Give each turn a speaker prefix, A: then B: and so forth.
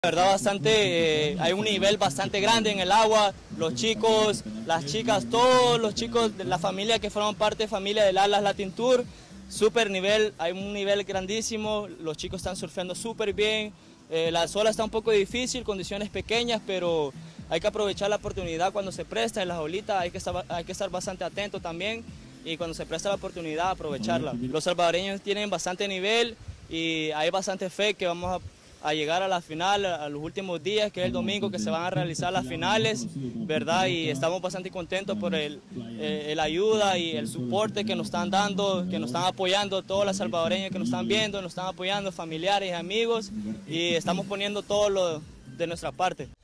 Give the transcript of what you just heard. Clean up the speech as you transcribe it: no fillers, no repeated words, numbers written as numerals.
A: La verdad hay un nivel bastante grande en el agua, los chicos, las chicas, todos los chicos de la familia que forman parte de familia del Atlas Latin Tour, super nivel, hay un nivel grandísimo, los chicos están surfeando súper bien, la ola está un poco difícil, condiciones pequeñas, pero hay que aprovechar la oportunidad cuando se presta en las olitas, hay que estar bastante atento también y cuando se presta la oportunidad aprovecharla. Los salvadoreños tienen bastante nivel y hay bastante fe que vamos a llegar a la final, a los últimos días, que es el domingo que se van a realizar las finales, ¿verdad? Y estamos bastante contentos por el ayuda y el soporte que nos están dando, que nos están apoyando, todas las salvadoreñas que nos están viendo, nos están apoyando, familiares, amigos, y estamos poniendo todo lo de nuestra parte.